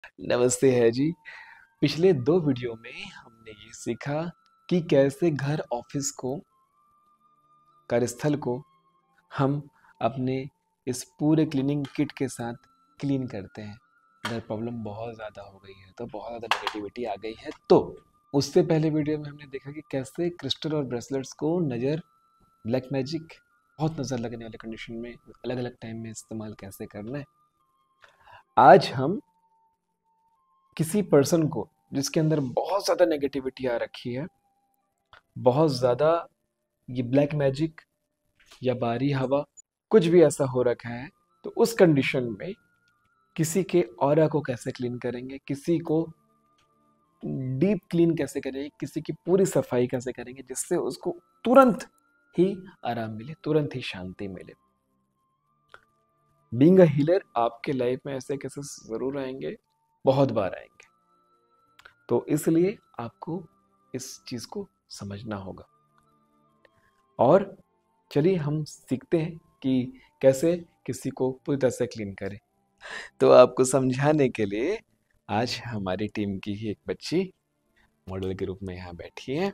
नमस्ते है जी। पिछले 2 वीडियो में हमने ये सीखा कि कैसे घर ऑफिस को, कार्यस्थल को हम अपने इस पूरे क्लीनिंग किट के साथ क्लीन करते हैं। अगर प्रॉब्लम बहुत ज़्यादा हो गई है तो बहुत ज़्यादा नेगेटिविटी आ गई है तो उससे पहले वीडियो में हमने देखा कि कैसे क्रिस्टल और ब्रेसलेट्स को नज़र, ब्लैक मैजिक, बहुत नज़र लगने वाले कंडीशन में अलग अलग टाइम में इस्तेमाल कैसे करना है। आज हम किसी पर्सन को जिसके अंदर बहुत ज़्यादा नेगेटिविटी आ रखी है, बहुत ज़्यादा ये ब्लैक मैजिक या बारी हवा कुछ भी ऐसा हो रखा है, तो उस कंडीशन में किसी के ऑरा को कैसे क्लीन करेंगे, किसी को डीप क्लीन कैसे करेंगे, किसी की पूरी सफाई कैसे करेंगे जिससे उसको तुरंत ही आराम मिले, तुरंत ही शांति मिले। बीइंग अ हीलर, आपके लाइफ में ऐसे केसेस ज़रूर आएंगे, बहुत बार आएंगे, तो इसलिए आपको इस चीज़ को समझना होगा। और चलिए हम सीखते हैं कि कैसे किसी को पूरी तरह से क्लीन करें। तो आपको समझाने के लिए आज हमारी टीम की ही एक बच्ची मॉडल के रूप में यहाँ बैठी है।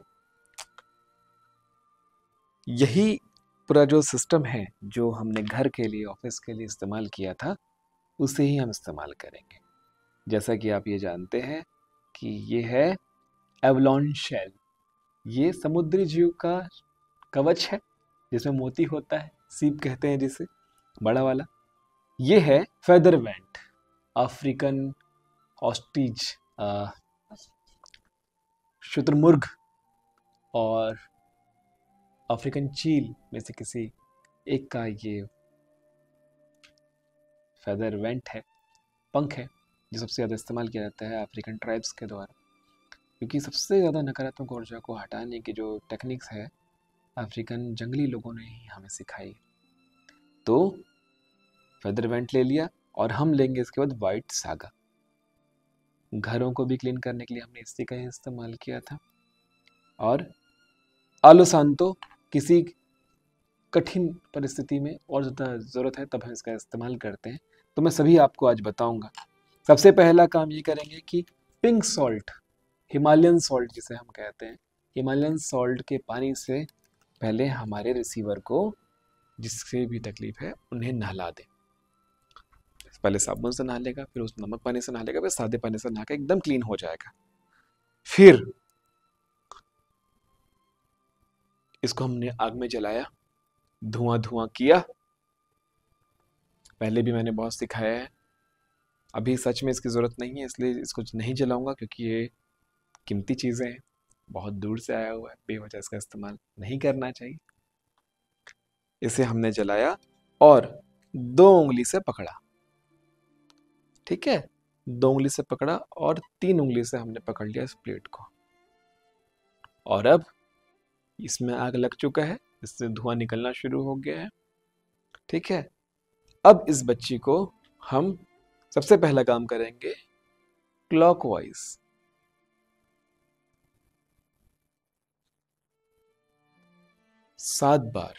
यही पूरा जो सिस्टम है जो हमने घर के लिए, ऑफिस के लिए इस्तेमाल किया था, उसे ही हम इस्तेमाल करेंगे। जैसा कि आप ये जानते हैं कि ये है एवलॉन शेल। ये समुद्री जीव का कवच है जिसमें मोती होता है, सीप कहते हैं जिसे, बड़ा वाला। ये है फेदर वेंट, अफ्रीकन ऑस्ट्रिच, शुतुरमुर्ग और अफ्रीकन चील में से किसी एक का ये फेदर वेंट है, पंख है, जो सबसे ज़्यादा इस्तेमाल किया जाता है अफ्रीकन ट्राइब्स के द्वारा, क्योंकि सबसे ज़्यादा नकारात्मक ऊर्जा को हटाने की जो टेक्निक्स है अफ्रीकन जंगली लोगों ने ही हमें सिखाई। तो फेदर वेंट ले लिया और हम लेंगे इसके बाद वाइट सागा। घरों को भी क्लीन करने के लिए हमने इसी का ही इस्तेमाल किया था। और आलो सांतो, किसी कठिन परिस्थिति में और ज़्यादा ज़रूरत है तब हम इसका इस्तेमाल करते हैं, तो मैं सभी आपको आज बताऊंगा। सबसे पहला काम ये करेंगे कि पिंक सॉल्ट, हिमालयन सॉल्ट जिसे हम कहते हैं, हिमालयन सॉल्ट के पानी से पहले हमारे रिसीवर को, जिससे भी तकलीफ है, उन्हें नहला दें। पहले साबुन से नहा लेगा, फिर उस नमक पानी से नहा लेगा, फिर सादे पानी से नहा के एकदम क्लीन हो जाएगा। फिर इसको हमने आग में जलाया, धुआं धुआं किया। पहले भी मैंने बहुत सिखाया है, अभी सच में इसकी ज़रूरत नहीं है इसलिए इसको नहीं जलाऊंगा, क्योंकि ये कीमती चीज़ें हैं, बहुत दूर से आया हुआ है, बेवजह इसका इस्तेमाल नहीं करना चाहिए। इसे हमने जलाया और 2 उंगली से पकड़ा, ठीक है, 2 उंगली से पकड़ा और 3 उंगली से हमने पकड़ लिया इस प्लेट को। और अब इसमें आग लग चुका है, इससे धुआं निकलना शुरू हो गया है, ठीक है। अब इस बच्ची को हम सबसे पहला काम करेंगे क्लॉकवाइज, 7 बार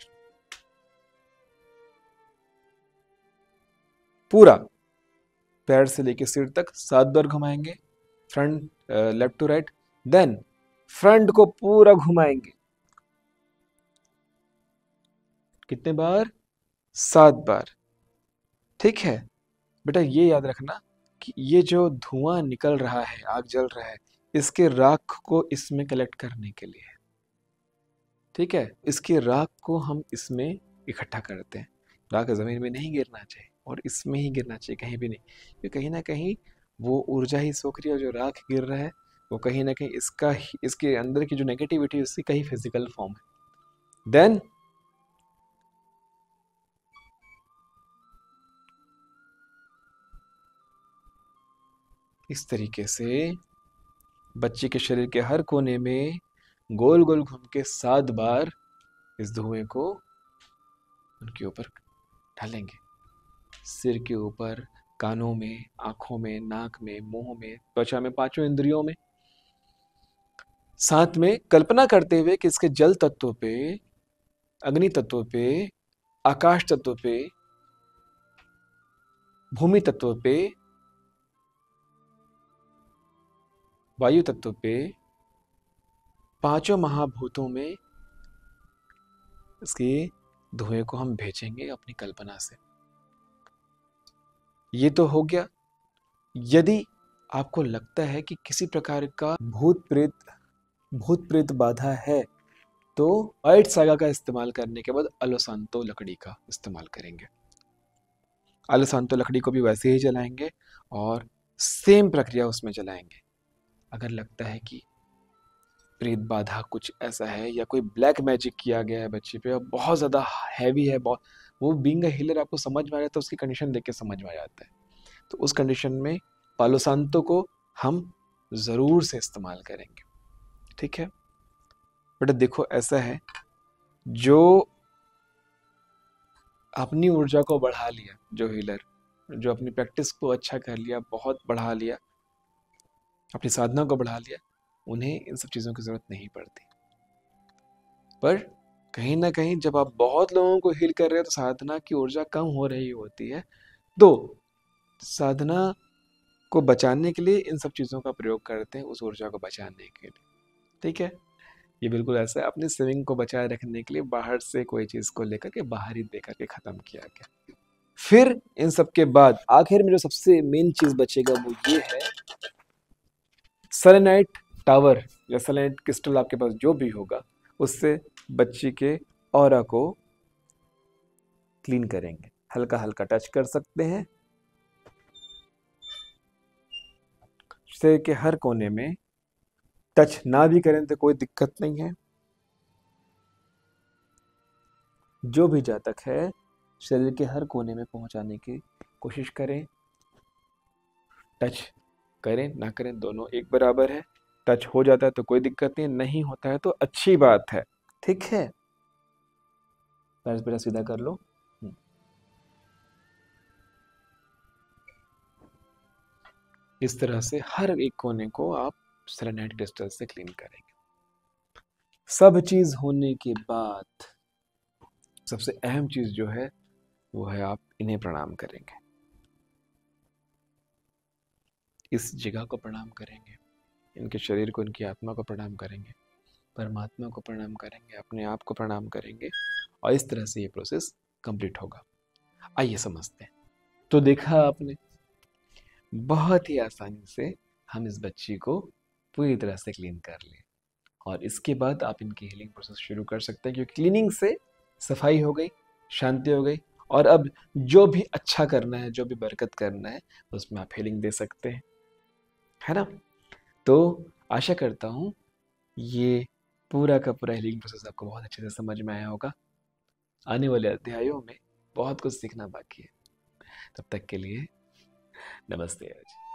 पूरा पैर से लेकर सिर तक 7 बार घुमाएंगे, front, left to right. Then front को पूरा घुमाएंगे, कितने बार? 7 बार, ठीक है। बेटा ये याद रखना कि ये जो धुआं निकल रहा है, आग जल रहा है, इसके राख को इसमें कलेक्ट करने के लिए है, ठीक है। इसके राख को हम इसमें इकट्ठा करते हैं। राख जमीन में नहीं गिरना चाहिए और इसमें ही गिरना चाहिए, कहीं भी नहीं, क्योंकि कहीं ना कहीं वो ऊर्जा ही सोख रही है, और जो राख गिर रहा है वो कहीं ना कहीं इसके अंदर की जो नेगेटिविटी है उसकी कहीं फिजिकल फॉर्म है। देन इस तरीके से बच्चे के शरीर के हर कोने में गोल गोल घूम के 7 बार इस धुएं को उनके ऊपर डालेंगे, सिर के ऊपर, कानों में, आंखों में, नाक में, मुंह में, त्वचा में, 5 इंद्रियों में। साथ में कल्पना करते हुए कि इसके जल तत्व पे, अग्नि तत्व पे, आकाश तत्व पे, भूमि तत्व पे वायु तत्व पे पांचों महाभूतों में इसके धुएं को हम भेजेंगे अपनी कल्पना से। ये तो हो गया। यदि आपको लगता है कि किसी प्रकार का भूत प्रेत बाधा है, तो व्हाइट सागा का इस्तेमाल करने के बाद अलोसांतो लकड़ी का इस्तेमाल करेंगे। अलोसांतो लकड़ी को भी वैसे ही जलाएंगे और सेम प्रक्रिया उसमें चलाएंगे। अगर लगता है कि प्रेत बाधा कुछ ऐसा है या कोई ब्लैक मैजिक किया गया है बच्चे पे और बहुत ज़्यादा हैवी है, बहुत, वो बीइंग अ हीलर आपको समझ में आ जाता है, उसकी कंडीशन देख के समझ में आ जाता है। तो उस कंडीशन में पालो सांतो को हम ज़रूर से इस्तेमाल करेंगे। ठीक है बेटा, देखो ऐसा है, जो अपनी ऊर्जा को बढ़ा लिया, जो हीलर जो अपनी प्रैक्टिस को अच्छा कर लिया, बहुत बढ़ा लिया, अपनी साधना को बढ़ा लिया, उन्हें इन सब चीज़ों की ज़रूरत नहीं पड़ती। पर कहीं ना कहीं जब आप बहुत लोगों को हील कर रहे हो तो साधना की ऊर्जा कम हो रही होती है, तो साधना को बचाने के लिए इन सब चीज़ों का प्रयोग करते हैं, उस ऊर्जा को बचाने के लिए। ठीक है, ये बिल्कुल ऐसा है, अपनी स्विंग को बचाए रखने के लिए बाहर से कोई चीज़ को लेकर के बाहर ही दे करके ख़त्म किया गया। फिर इन सब के बाद आखिर में जो सबसे मेन चीज़ बचेगा वो ये है, सेलेनाइट टावर या सेलेनाइट क्रिस्टल आपके पास जो भी होगा, उससे बच्ची के ऑरा को क्लीन करेंगे। हल्का हल्का टच कर सकते हैं, शरीर के हर कोने में। टच ना भी करें तो कोई दिक्कत नहीं है, जो भी जातक है शरीर के हर कोने में पहुंचाने की कोशिश करें। टच करें ना करें दोनों एक बराबर है। टच हो जाता है तो कोई दिक्कत नहीं, नहीं होता है तो अच्छी बात है। ठीक है, पैर बेटा सीधा कर लो। इस तरह से हर एक कोने को आप सेलेनाइट क्रिस्टल से क्लीन करेंगे। सब चीज होने के बाद सबसे अहम चीज जो है वो है आप इन्हें प्रणाम करेंगे, इस जगह को प्रणाम करेंगे, इनके शरीर को, इनकी आत्मा को प्रणाम करेंगे, परमात्मा को प्रणाम करेंगे, अपने आप को प्रणाम करेंगे, और इस तरह से ये प्रोसेस कंप्लीट होगा। आइए समझते हैं। तो देखा आपने, बहुत ही आसानी से हम इस बच्ची को पूरी तरह से क्लीन कर लिए, और इसके बाद आप इनकी हीलिंग प्रोसेस शुरू कर सकते हैं, क्योंकि क्लीनिंग से सफाई हो गई, शांति हो गई, और अब जो भी अच्छा करना है, जो भी बरकत करना है, उसमें आप हीलिंग दे सकते हैं, है ना। तो आशा करता हूँ ये पूरा का पूरा हीलिंग प्रोसेस आपको बहुत अच्छे से समझ में आया होगा। आने वाले अध्यायों में बहुत कुछ सीखना बाकी है। तब तक के लिए नमस्ते आज।